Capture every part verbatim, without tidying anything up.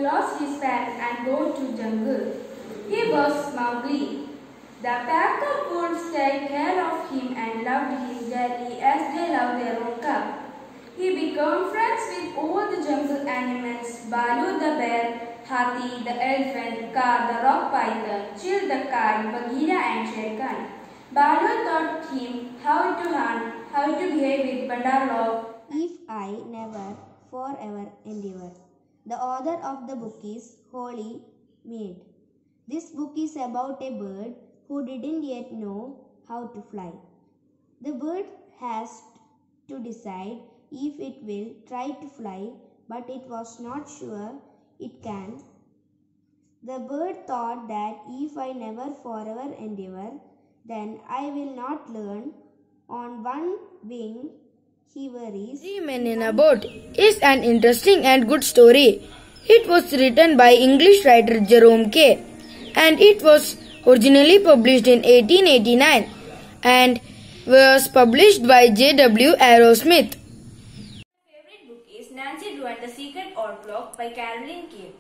lost his parents and go to jungle. He was Mowgli. The pack of wolves take care of him and loved him dearly as they love their own cub. He became friends with all the jungle animals, Balu the bear, Hathi the elephant, Kaa the rock python, Chil the kite, Bagheera and Shere Khan. Balu taught him how to hunt, how to behave with Bandar. If I Never, Forever Endeavor. The author of the book is Holy Maid. This book is about a bird who didn't yet know how to fly. The bird has to decide if it will try to fly, but it was not sure it can. The bird thought that if I never forever endeavor, then I will not learn. On one wing he worries. Three Men in a Boat is an interesting and good story. It was written by English writer Jerome K. and it was originally published in eighteen eighty-nine and was published by J W Arrowsmith. My favorite book is Nancy Drew and the Secret Old Clock by Caroline King.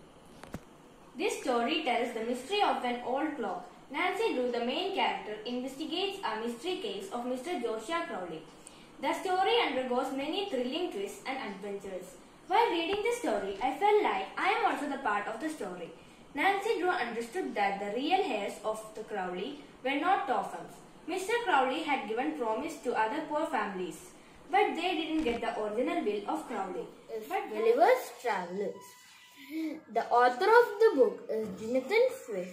This story tells the mystery of an old clock. Nancy Drew, the main character, investigates a mystery case of Mister Josiah Crowley. The story undergoes many thrilling twists and adventures. While reading the story, I felt like I am also the part of the story. Nancy Drew understood that the real heirs of the Crowley were not Tophams. Mister Crowley had given promise to other poor families, but they didn't get the original will of Crowley. But Gulliver's Travels. The author of the book is Jonathan Swift.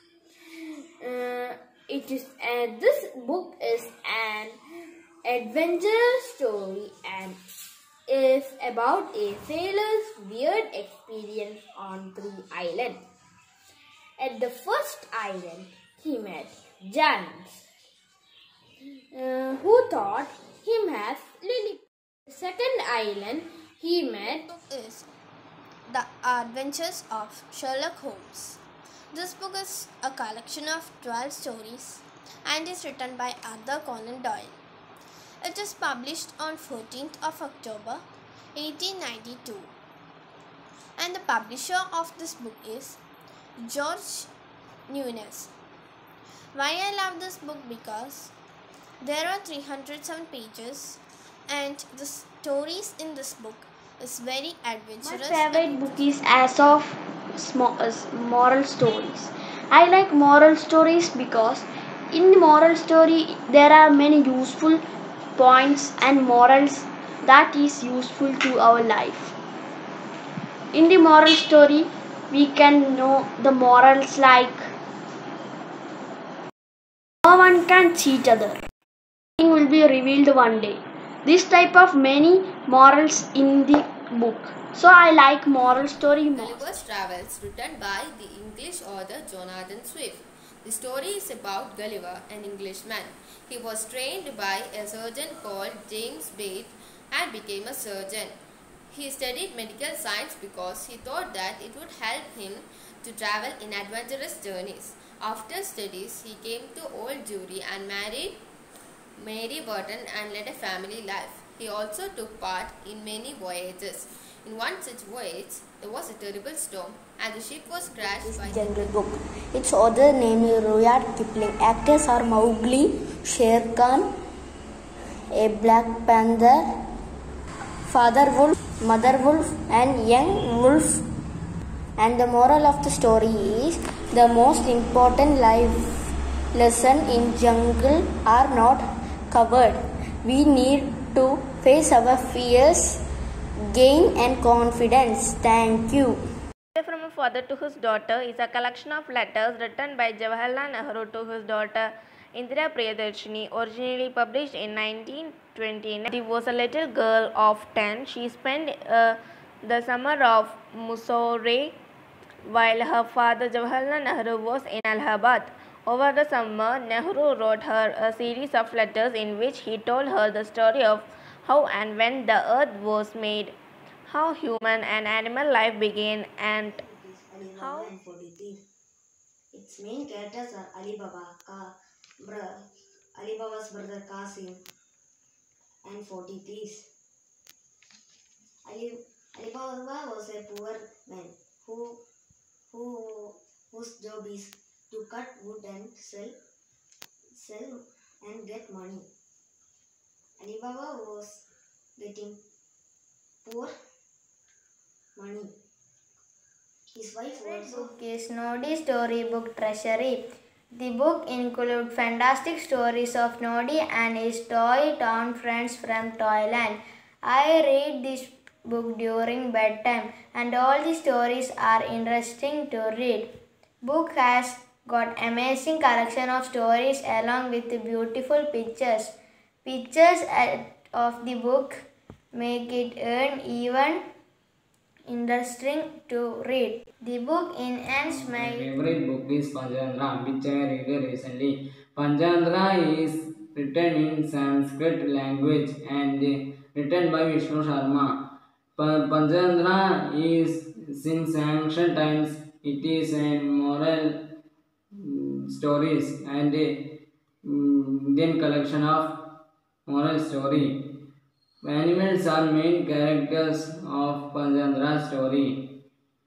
Uh, it is uh, this book is an adventure story and is about a sailor's weird experience on three islands. At the first island, he met giants uh, who thought him as Lily. The second island, he met is The Adventures of Sherlock Holmes. This book is a collection of twelve stories and is written by Arthur Conan Doyle. It is published on fourteenth of October eighteen ninety-two and the publisher of this book is George Nunez. Why I love this book? Because there are three hundred seven pages and the stories in this book is very adventurous. My favorite book is As of Small, uh, Moral Stories. I like moral stories because in the moral story there are many useful points and morals that is useful to our life. In the moral story we can know the morals like no one can cheat other. Everything will be revealed one day. This type of many morals in the book. So I like moral story more. Gulliver's Travels, written by the English author Jonathan Swift. The story is about Gulliver, an Englishman. He was trained by a surgeon called James Bates and became a surgeon. He studied medical science because he thought that it would help him to travel in adventurous journeys. After studies, he came to Old Jewry and married Mary Burton and led a family life. He also took part in many voyages. In one such voyage, there was a terrible storm and the ship was crashed by Jungle Book. Its author named Rudyard Kipling. Actors are Mowgli, Shere Khan, a Black Panther, Father Wolf, Mother Wolf and Young Wolf. And the moral of the story is the most important life lesson in jungle are not covered. We need to face our fears, gain and confidence. Thank you. From a Father to His Daughter is a collection of letters written by Jawaharlal Nehru to his daughter Indira Priyadarshini, originally published in nineteen twenty-nine. She was a little girl of ten. She spent uh, the summer of Mussoorie while her father Jawaharlal Nehru was in Allahabad. Over the summer, Nehru wrote her a series of letters in which he told her the story of how and when the earth was made, how human and animal life began, and how its main characters are Ali Baba, Ka, bro, Ali Baba's brother Qasim, and forty thieves. Ali, Ali Baba was a poor man who, who, whose job is to cut wood and sell, sell and get money. Ali Baba was getting poor money. His wife also. book is Noddy's Storybook Treasury. The book includes fantastic stories of Noddy and his toy town friends from Toyland. I read this book during bedtime and all the stories are interesting to read. Book has got amazing collection of stories along with beautiful pictures. Pictures of the book make it earn even interesting to read. The book enhances my favorite book is Panchandra, which I read recently. Panchandra is written in Sanskrit language and written by Vishnu Sharma. Panchandra is since ancient times. It is a moral um, stories and a um, Indian collection of moral story. Animals are main characters of Panchandra story.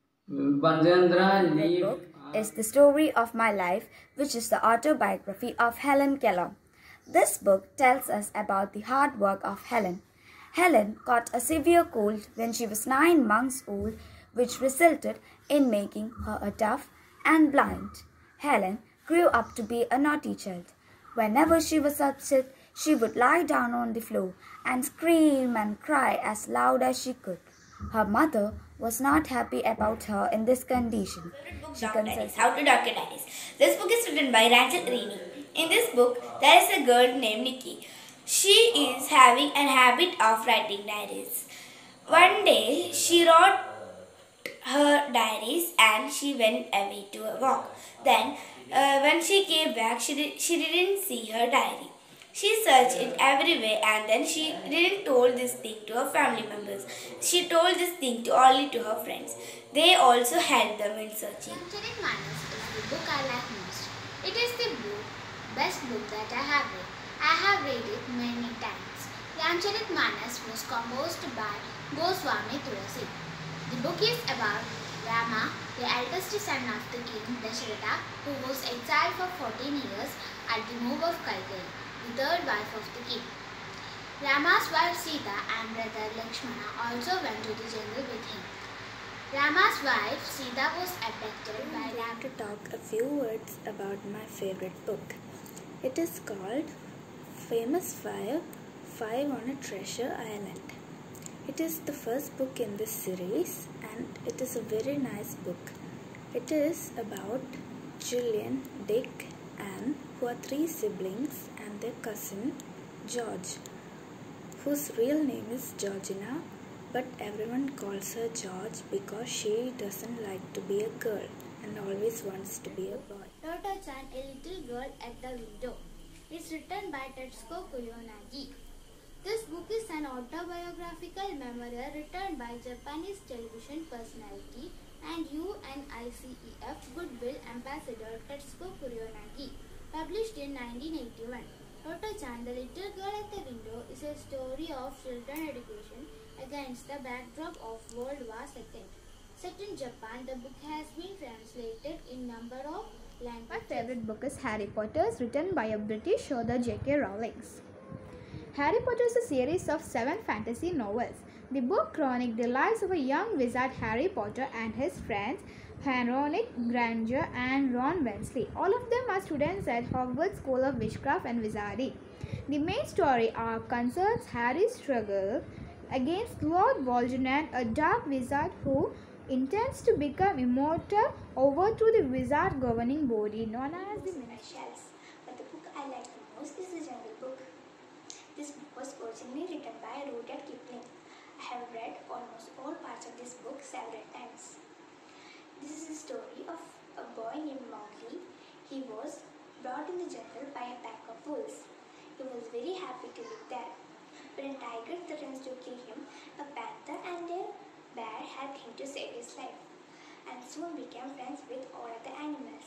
Panchandra The book is The Story of My Life, which is the autobiography of Helen Keller. This book tells us about the hard work of Helen. Helen caught a severe cold when she was nine months old, which resulted in making her a deaf and blind. Helen grew up to be a naughty child. Whenever she was upset, she would lie down on the floor and scream and cry as loud as she could. Her mother was not happy about her in this condition. She Diaries, How to Dark Your Diaries. This book is written by Rachel Rini. In this book, there is a girl named Nikki. She is having a habit of writing diaries. One day, she wrote her diaries and she went away to a walk. Then, uh, when she came back, she, did, she didn't see her diary. She searched it everywhere and then she didn't told this thing to her family members. She told this thing to only to her friends. They also helped them in searching. Ramcharitmanas is the book I like most. It is the book, best book that I have read. I have read it many times. Ramcharitmanas was composed by Goswami Tulasi. The book is about Rama, the eldest son of the king Dasharatha, who was exiled for fourteen years at the move of Kaikeyi, the third wife of the king. Rama's wife Sita and brother Lakshmana also went to the jungle with him. Rama's wife Sita was abducted by I want to talk a few words about my favorite book. It is called Famous Five, Five on a Treasure Island. It is the first book in this series and it is a very nice book. It is about Julian, Dick, Anne, who are three siblings, and their cousin George, whose real name is Georgina, but everyone calls her George because she doesn't like to be a girl and always wants to be a boy. Toto-chan, a little girl at the window. It's written by Tetsuko Kuronagi. This book is an autobiographical memoir written by Japanese television personality and U N I C E F Goodwill Ambassador Tetsuko Kuronagi, published in nineteen eighty-one. Toto-chan, the little girl at the window, is a story of children education against the backdrop of World War Two. Set in Japan, the book has been translated in number of languages. My favorite book is Harry Potter, written by a British author J K Rowling. Harry Potter is a series of seven fantasy novels. The book chronicles the lives of a young wizard Harry Potter and his friends Hermione Granger and Ron Weasley. All of them are students at Hogwarts School of Witchcraft and Wizardry. The main story arc concerns Harry's struggle against Lord Voldemort, a dark wizard who intends to become immortal, overthrew the wizard governing body known as the Ministry. But the book I like the most is the Jungle Book. This book was originally written by Rudyard Kipling. I have read almost all parts of this book several times. This is a story of a boy named Mowgli. He was brought in the jungle by a pack of wolves. He was very happy to live there. When a tiger threatens to kill him, a panther and a bear helped him to save his life, and soon became friends with all other animals.